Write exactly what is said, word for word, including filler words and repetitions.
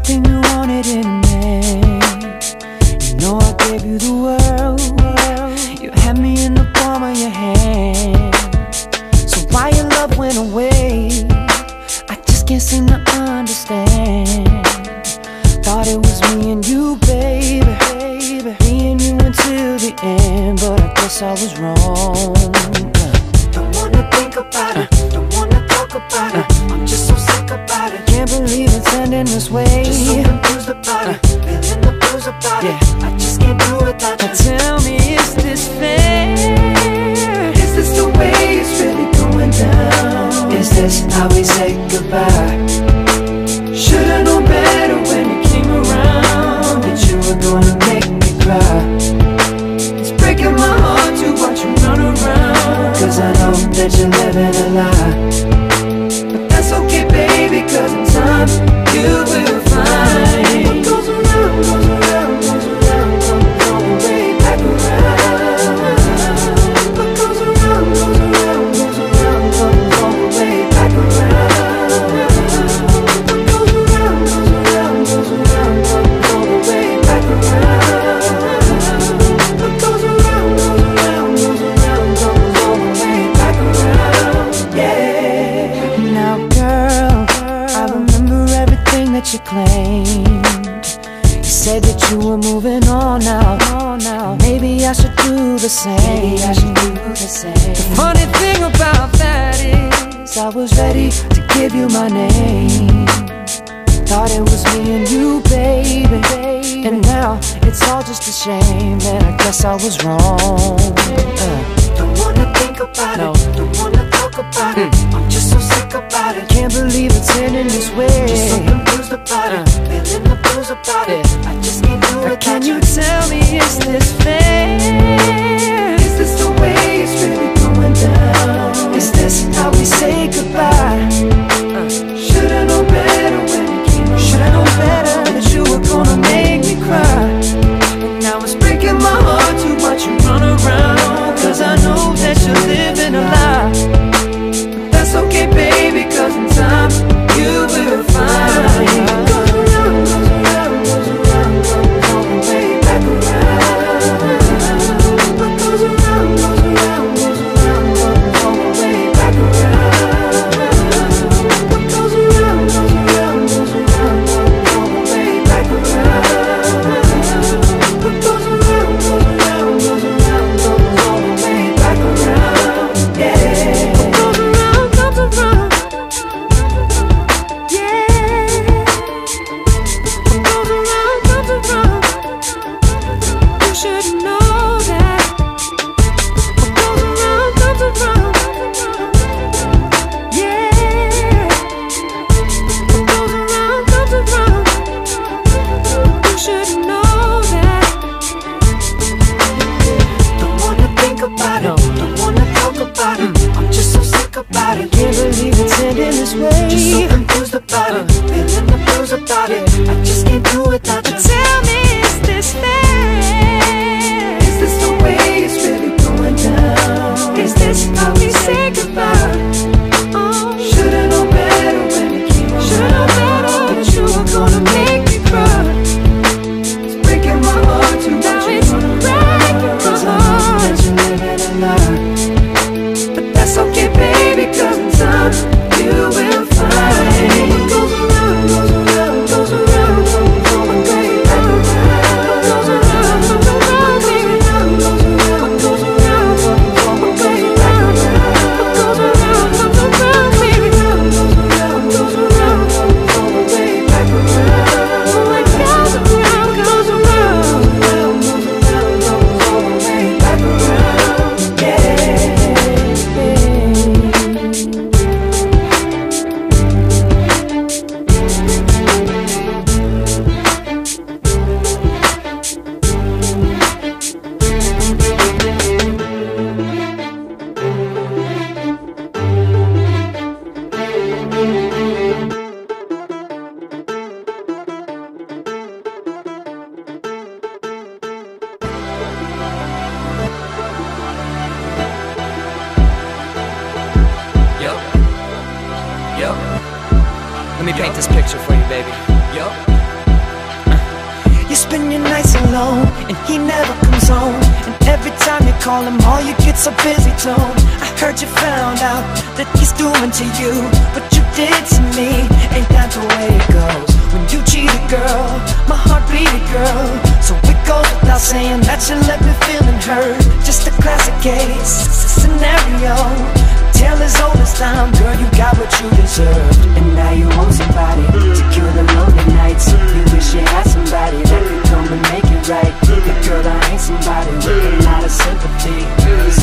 everything you wanted in a man. You know I gave you the world. You had me in the palm of your hand. So why your love went away, I just can't seem to understand. Thought it was me and you, baby, me and you until the end, but I guess I was wrong. Don't wanna think about it, don't wanna talk about it. I'm just so sick about it. Can't believe it's ending this way. Just so confused about it, feeling the blues about it. I just can't do without you. Now tell me, is this fair? Is this the way it's really going down? Is this how we say goodbye? Should've known better when you came around, that you were gonna make me cry. It's breaking my heart to watch you run around, cause I know that you're living a lie. But that's okay, baby, cause in time you will find what goes around, goes around, goes around, comes all the way back around. What goes around, goes around, goes around, comes all the way back around. What goes around, goes around, goes around, comes all the way back around. What goes around, goes around, goes around, comes all the way back around. Yeah. Now, girl, I remember everything that you claimed. You said that you were moving on now. Maybe I should do the same. Maybe I should do the same. The funny thing about that is I was ready to give you my name. Thought it was me and you, baby, and now it's all just a shame. And I guess I was wrong. uh. Don't wanna think about no. it, don't wanna talk about mm. it. I'm just so sick about it. Can't believe it's ending this way. Just so confused about uh. it, feeling the blues about yeah. it. I just can't do it. Can you tell me, is this fair? Is this the way it's really going down? Is this how we say goodbye? uh. Should've known better when you came around. Should've known better that you were gonna make me cry. And now it's breaking my heart to watch you run around, cause I know that you're living a lie. But that's okay, baby, cause in time you will find what goes around, goes around, goes around, comes all the way back around. What goes around, goes around, goes around, comes all the way back around. What goes around, goes around, goes around, comes all the way back around. What goes around, goes around, goes around, comes all the way back around. Yeah. What goes around, comes around. Yeah. What goes around, comes around. You should know that. What goes around, comes around. Yeah. What goes around, comes around. You should know that. Don't wanna think about it, don't wanna talk about it. I'm just so sick about it. Can't believe it's ending this way. Just so confused about it, feeling the blues about it. I just can't do without you. Tell me, is this fair? Is this the way it's really going down? Is this how we say goodbye? Oh, should've known better when you came around. Should've known better that you were gonna make me cry. It's breaking my heart to watch you run around, cause I know that you're living a lie. But that's okay, baby, cause in time you will find what goes around, goes around, goes around, comes all the way back around. What goes around, goes around, baby, goes around, what goes around, comes all the way back around. What goes around, comes around, baby, goes around, goes around, comes all the way back around. What goes around, goes around, goes around, comes all the way back around. Yeah. Yo, let me paint this picture for you, baby. Yo, You spend your nights alone, and he never comes home. And every time you call him, all you get's a busy tone. I heard you found out that he's doing to you what you did to me. Ain't that the way it goes? When you cheat a girl, my heart bleed a girl. So it goes without saying that you left me feeling hurt. Just a classic case, scenario. Tale as old as time, girl, you got what you deserved. And now you want somebody to cure the lonely nights. You wish you had somebody that could come and make it right. But girl, I ain't somebody with a lot of sympathy.